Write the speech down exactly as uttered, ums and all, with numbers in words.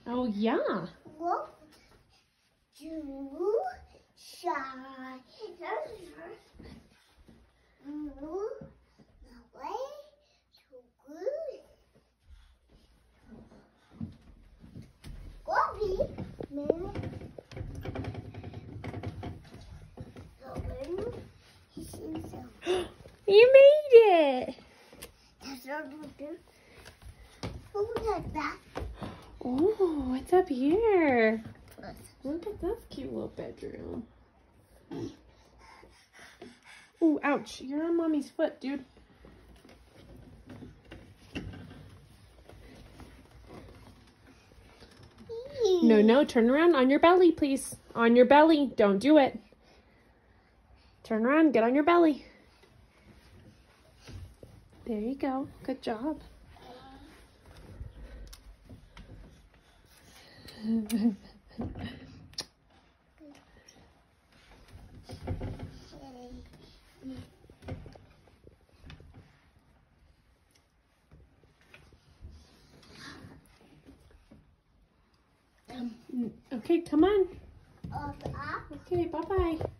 Oh, yeah. One, two, shy. Move away to good. Bobby, man. You made it. That's what we do. Look at that. Oh, what's up here? Look at this cute little bedroom. Oh, ouch. You're on mommy's foot, dude. No, no. Turn around on your belly, please. On your belly. Don't do it. Turn around. Get on your belly. There you go. Good job. Okay, come on. Okay, bye-bye.